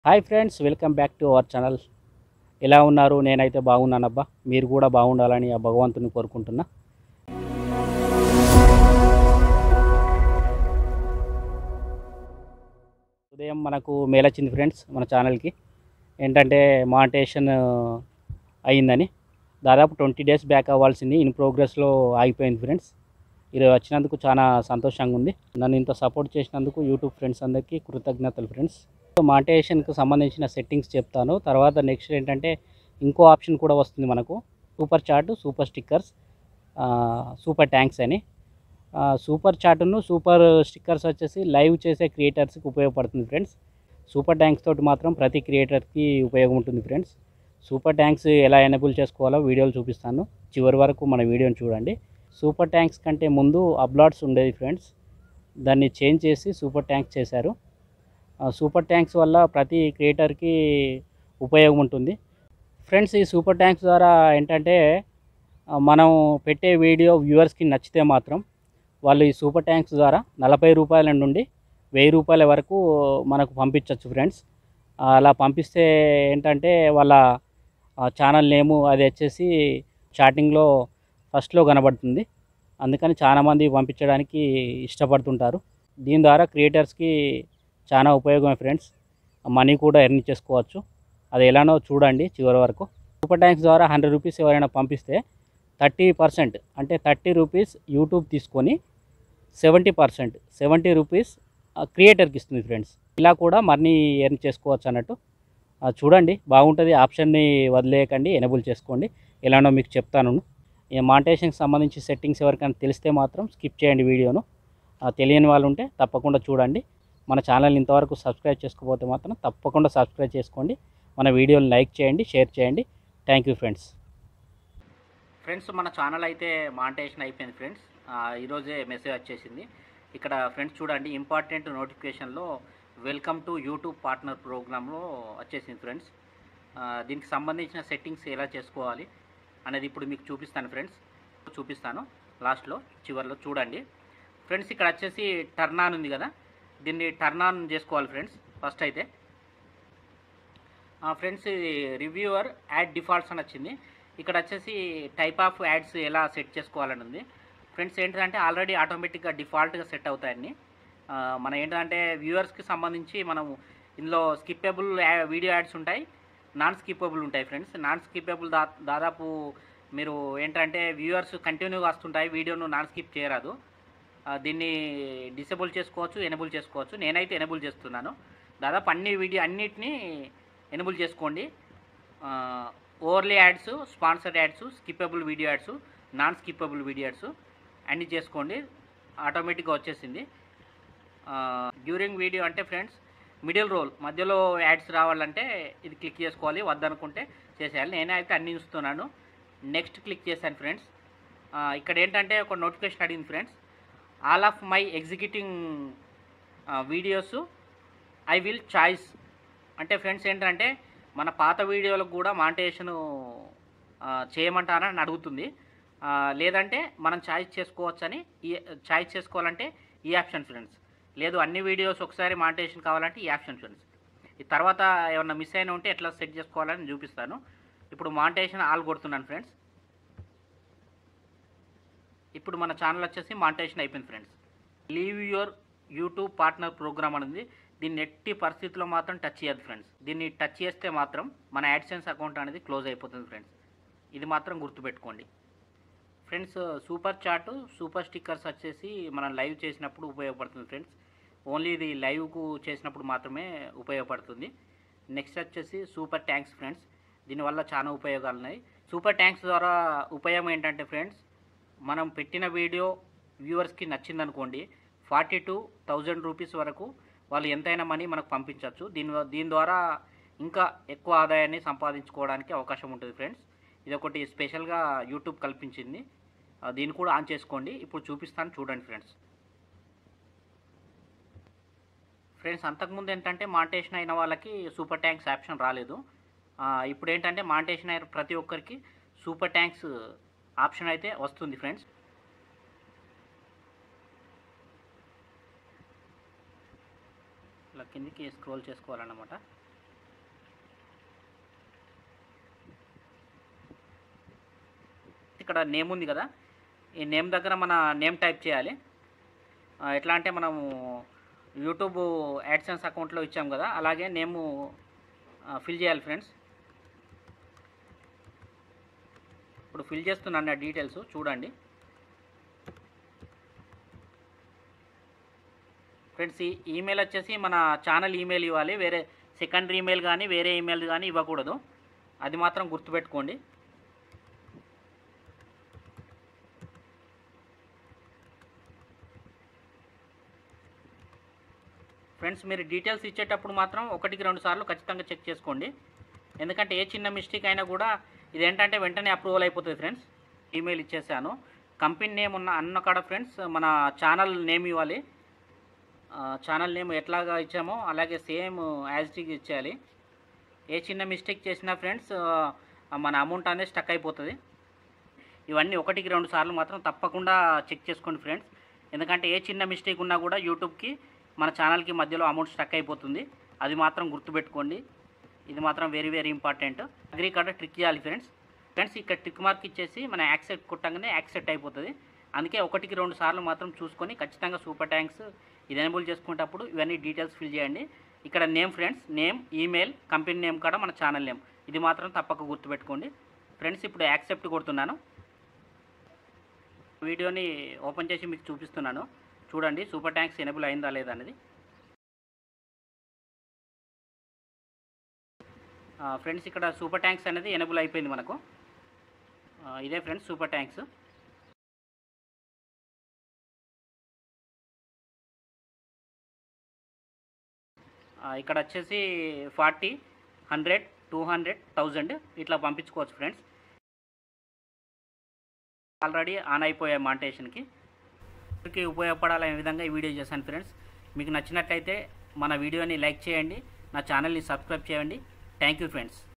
Hi friends, welcome back to our channel. ఎలా ఉన్నారు? నేనైతే బాగున్నానబ్బా. మీరు కూడా బాగుండాలని ఆ భగవంతుని కోరుకుంటున్నా. ఉదయం మనకు మెయిల్ వచ్చింది ఫ్రెండ్స్ మన ఛానల్కి. ఏంటంటే మానిటైజేషన్ అయిందని. దాదాపు 20 డేస్ బ్యాక్ అవ్వాల్సింది ఇన్ ప్రోగ్రెస్లో ఆగిపోయింది ఫ్రెండ్స్. ఈరోజు వచ్చినందుకు చాలా సంతోషంగా ఉంది. నన్ను ఇంత సపోర్ట్ చేసినందుకు యూట్యూబ్ ఫ్రెండ్స్ అందరికీ కృతజ్ఞతలు ఫ్రెండ్స్. మానిటైజేషన్కి సంబంధించిన సెట్టింగ్స్ చెప్తాను. తర్వాత నెక్స్ట్ ఏంటంటే ఇంకో ఆప్షన్ కూడా వస్తుంది మనకు, super chat, super stickers, super thanks అని. సూపర్ చాటును సూపర్ స్టిక్కర్స్ వచ్చేసి లైవ్ చేసే క్రియేటర్స్కి ఉపయోగపడుతుంది ఫ్రెండ్స్. సూపర్ ట్యాంక్స్ తోటి మాత్రం ప్రతి క్రియేటర్కి ఉపయోగం ఉంటుంది ఫ్రెండ్స్. సూపర్ ట్యాంక్స్ ఎలా ఎనేబుల్ చేసుకోవాలో వీడియోలు చూపిస్తాను, చివరి వరకు మన వీడియోని చూడండి. సూపర్ ట్యాంక్స్ కంటే ముందు అప్లాట్స్ ఉండేది ఫ్రెండ్స్, దాన్ని చేంజ్ చేసి సూపర్ ట్యాంక్స్ చేశారు. సూపర్ ట్యాంక్స్ వల్ల ప్రతి క్రియేటర్కి ఉపయోగం ఉంటుంది ఫ్రెండ్స్. ఈ సూపర్ ట్యాంక్స్ ద్వారా ఏంటంటే మనం పెట్టే వీడియో వ్యూవర్స్కి నచ్చితే మాత్రం వాళ్ళు ఈ సూపర్ ట్యాంక్స్ ద్వారా 40 రూపాయల నుండి 1000 రూపాయల వరకు మనకు పంపించవచ్చు ఫ్రెండ్స్. అలా పంపిస్తే ఏంటంటే వాళ్ళ ఛానల్ నేము అది వచ్చేసి చాటింగ్లో ఫస్ట్లో కనబడుతుంది. అందుకని చాలామంది పంపించడానికి ఇష్టపడుతుంటారు. దీని ద్వారా క్రియేటర్స్కి చాలా ఉపయోగమే ఫ్రెండ్స్. మనీ కూడా ఎర్న్ చేసుకోవచ్చు. అది ఎలానో చూడండి చివరి వరకు. సూపర్ ట్యాంక్స్ ద్వారా 100 రూపీస్ ఎవరైనా పంపిస్తే 30% అంటే 30 రూపీస్ యూట్యూబ్ తీసుకొని 70% 70 రూపీస్ క్రియేటర్కి ఇస్తుంది ఫ్రెండ్స్. ఇలా కూడా మనీ ఎర్న్ చేసుకోవచ్చు అన్నట్టు. చూడండి, బాగుంటుంది. ఆప్షన్ని వదిలేయకండి, ఎనేబుల్ చేసుకోండి. ఎలానో మీకు చెప్తాను. ఈ మానిటైజేషన్కి సంబంధించి సెట్టింగ్స్ ఎవరికైనా తెలిస్తే మాత్రం స్కిప్ చేయండి వీడియోను. తెలియని వాళ్ళు ఉంటే తప్పకుండా చూడండి. మన ఛానల్ ఇంతవరకు సబ్స్క్రైబ్ చేసుకోకపోతే మాత్రం తప్పకుండా సబ్స్క్రైబ్ చేసుకోండి. మన వీడియోని లైక్ చేయండి, షేర్ చేయండి. Thank you friends. ఫ్రెండ్స్, మన ఛానల్ అయితే మానిటైజేషన్ అయిపోయింది ఫ్రెండ్స్. ఈరోజే మెసేజ్ వచ్చేసింది. ఇక్కడ ఫ్రెండ్స్ చూడండి, ఇంపార్టెంట్ నోటిఫికేషన్లో వెల్కమ్ టు యూట్యూబ్ పార్ట్నర్ ప్రోగ్రాంలో వచ్చేసింది ఫ్రెండ్స్. దీనికి సంబంధించిన సెట్టింగ్స్ ఎలా చేసుకోవాలి అనేది ఇప్పుడు మీకు చూపిస్తాను ఫ్రెండ్స్. చూపిస్తాను లాస్ట్లో, చివరిలో చూడండి ఫ్రెండ్స్. ఇక్కడ వచ్చేసి టర్న్ ఆన్ ఉంది కదా, దీన్ని టర్న్ ఆన్ చేసుకోవాలి ఫ్రెండ్స్. ఫస్ట్ అయితే ఫ్రెండ్స్ రివ్యూవర్ యాడ్ డిఫాల్ట్స్ అని వచ్చింది. ఇక్కడ వచ్చేసి టైప్ ఆఫ్ యాడ్స్ ఎలా సెట్ చేసుకోవాలని ఉంది ఫ్రెండ్స్. ఏంటంటే ఆల్రెడీ ఆటోమేటిక్గా డిఫాల్ట్గా సెట్ అవుతాయని. మన ఏంటంటే వ్యూవర్స్కి సంబంధించి మనం ఇందులో స్కిప్పబుల్ వీడియో యాడ్స్ ఉంటాయి, నాన్ స్కిప్పబుల్ ఉంటాయి ఫ్రెండ్స్. నాన్ స్కిప్పబుల్ దాదాపు మీరు ఏంటంటే వ్యూవర్స్ కంటిన్యూగా వస్తుంటాయి, వీడియోను నాన్ స్కిప్ చేయరాదు. దీన్ని డిసేబుల్ చేసుకోవచ్చు, ఎనేబుల్ చేసుకోవచ్చు. నేనైతే ఎనేబుల్ చేస్తున్నాను. దాదాపు అన్నిటినీ ఎనేబుల్ చేసుకోండి. Overlay ads, sponsored ads, skippable video ads, non skippable video ads అన్నీ చేసుకోండి. ఆటోమేటిక్గా వచ్చేసింది. డ్యూరింగ్ వీడియో అంటే ఫ్రెండ్స్ మిడిల్ రోల్ మధ్యలో యాడ్స్ రావాలంటే ఇది క్లిక్ చేసుకోవాలి, వద్దనుకుంటే చేసేయాలి. నేనే అయితే అన్నీ చూస్తున్నాను. నెక్స్ట్ క్లిక్ చేశాను ఫ్రెండ్స్. ఇక్కడ ఏంటంటే ఒక నోటిఫికేషన్ అడిగింది friends. All of my executing videos I will choice అంటే ఫ్రెండ్స్ ఏంటంటే మన పాత వీడియోలకు కూడా మానిటైజేషన్ చేయమంటారని అడుగుతుంది. లేదంటే మనం చాయిస్ చేసుకోవచ్చని, ఈ చాయిస్ చేసుకోవాలంటే ఈ ఆప్షన్ ఫ్రెండ్స్. లేదు అన్ని వీడియోస్ ఒకసారి మానిటైజేషన్ కావాలంటే ఈ ఆప్షన్ ఫ్రెండ్స్. ఈ తర్వాత ఏమన్నా మిస్ అయినా ఉంటే ఎట్లా సెట్ చేసుకోవాలని చూపిస్తాను. ఇప్పుడు మానిటైజేషన్ ఆల్ కొడుతున్నాను ఫ్రెండ్స్. ఇప్పుడు మన ఛానల్ వచ్చేసి మానిటైజేషన్ అయిపోయింది friends. Leave your YouTube partner programme అనేది దీన్ని ఎట్టి పరిస్థితుల్లో మాత్రం టచ్ చేయదు ఫ్రెండ్స్. దీన్ని టచ్ చేస్తే మాత్రం మన యాడ్సెన్స్ అకౌంట్ అనేది క్లోజ్ అయిపోతుంది ఫ్రెండ్స్. ఇది మాత్రం గుర్తుపెట్టుకోండి friends. Super chat, super stickers వచ్చేసి మనం లైవ్ చేసినప్పుడు ఉపయోగపడుతుంది ఫ్రెండ్స్. ఓన్లీ ఇది లైవ్కు చేసినప్పుడు మాత్రమే ఉపయోగపడుతుంది. నెక్స్ట్ వచ్చేసి సూపర్ ట్యాంక్స్ ఫ్రెండ్స్. దీనివల్ల చాలా ఉపయోగాలు ఉన్నాయి. సూపర్ ట్యాంక్స్ ద్వారా ఉపయోగం ఏంటంటే ఫ్రెండ్స్, మనం పెట్టిన వీడియో వ్యూవర్స్కి నచ్చిందనుకోండి, 42,000 రూపీస్ వరకు వాళ్ళు ఎంతైనా మనీ మనకు పంపించవచ్చు. దీని ద్వారా ఇంకా ఎక్కువ ఆదాయాన్ని సంపాదించుకోవడానికి అవకాశం ఉంటుంది ఫ్రెండ్స్. ఇది ఒకటి స్పెషల్గా యూట్యూబ్ కల్పించింది. దీన్ని కూడా ఆన్ చేసుకోండి. ఇప్పుడు చూపిస్తాను చూడండి ఫ్రెండ్స్. ఫ్రెండ్స్ అంతకుముందు ఏంటంటే మానిటైజేషన్ అయిన వాళ్ళకి సూపర్ ట్యాంక్స్ ఆప్షన్ రాలేదు. ఇప్పుడు ఏంటంటే మానిటైజేషన్ అయిన ప్రతి ఒక్కరికి సూపర్ ట్యాంక్స్ ఆప్షన్ అయితే వస్తుంది ఫ్రెండ్స్. ఇలా కిందికి స్క్రోల్ చేసుకోవాలన్నమాట. ఇక్కడ నేమ్ ఉంది కదా, ఈ నేమ్ దగ్గర మన నేమ్ టైప్ చేయాలి. ఎట్లా అంటే మనము యూట్యూబ్ యాడ్సెన్స్ అకౌంట్లో ఇచ్చాం కదా, అలాగే నేమ్ ఫిల్ చేయాలి ఫ్రెండ్స్. ఇప్పుడు ఫిల్ చేస్తున్నాను నా డీటెయిల్స్ చూడండి ఫ్రెండ్స్. ఈ ఈమెయిల్ వచ్చేసి మన ఛానల్ ఈమెయిల్ ఇవ్వాలి, వేరే సెకండరీ ఈమెయిల్ కానీ వేరే ఈమెయిల్ కానీ ఇవ్వకూడదు, అది మాత్రం గుర్తుపెట్టుకోండి. ఫ్రెండ్స్ మీరు డీటెయిల్స్ ఇచ్చేటప్పుడు మాత్రం 1-2 సార్లు ఖచ్చితంగా చెక్ చేసుకోండి, ఎందుకంటే ఏ చిన్న మిస్టేక్ అయినా కూడా ఇదేంటంటే వెంటనే అప్రూవల్ అయిపోతుంది ఫ్రెండ్స్. ఈమెయిల్ ఇచ్చేసాను. కంపెనీ నేమ్ అన్న కాడ ఫ్రెండ్స్ మన ఛానల్ నేమ్ ఇవ్వాలి. ఛానల్ నేమ్ ఎట్లాగా ఇచ్చామో అలాగే సేమ్ యాజ్ ఇట్ ఈజ్ ఇచ్చేయాలి. ఏ చిన్న మిస్టేక్ చేసినా ఫ్రెండ్స్ మన అమౌంట్ అనేది స్టక్ అయిపోతుంది. ఇవన్నీ 1-2 సార్లు మాత్రం తప్పకుండా చెక్ చేసుకోండి ఫ్రెండ్స్, ఎందుకంటే ఏ చిన్న మిస్టేక్ ఉన్నా కూడా యూట్యూబ్కి మన ఛానల్కి మధ్యలో అమౌంట్ స్టక్ అయిపోతుంది, అది మాత్రం గుర్తుపెట్టుకోండి. ఇది మాత్రం very very important. Agree card trick చేయాలి ఫ్రెండ్స్. ఇక్కడ ట్రిక్ మార్క్ ఇచ్చేసి మన యాక్సెప్ట్ కొట్టగానే యాక్సెప్ట్ అయిపోతుంది. అందుకే 1-2 సార్లు మాత్రం చూసుకొని ఖచ్చితంగా సూపర్ ట్యాంక్స్ ఇది ఎనేబుల్ చేసుకునేటప్పుడు ఇవన్నీ డీటెయిల్స్ ఫిల్ చేయండి. ఇక్కడ name friends, name, email, company name కాడ మన ఛానల్ నేమ్, ఇది మాత్రం తప్పక గుర్తుపెట్టుకోండి ఫ్రెండ్స్. ఇప్పుడు యాక్సెప్ట్ కొడుతున్నాను. వీడియోని ఓపెన్ చేసి మీకు చూపిస్తున్నాను చూడండి, సూపర్ ట్యాంక్స్ ఎనేబుల్ అయిందా లేదా అనేది. ఫ్రెండ్స్ ఇక్కడ సూపర్ ట్యాంక్స్ అనేది ఎనేబుల్ అయిపోయింది మనకు. ఇదే ఫ్రెండ్స్ సూపర్ ట్యాంక్స్. ఇక్కడ వచ్చేసి 40, 100, 200, 1000 ఇట్లా పంపించుకోవచ్చు ఫ్రెండ్స్. ఆల్రెడీ ఆన్ అయిపోయాయి మానిటైజేషన్కి. ఉపయోగపడాలనే విధంగా ఈ వీడియో చేశాను ఫ్రెండ్స్. మీకు నచ్చినట్లయితే మన వీడియోని లైక్ చేయండి, నా ఛానల్ని సబ్స్క్రైబ్ చేయండి. Thank you friends.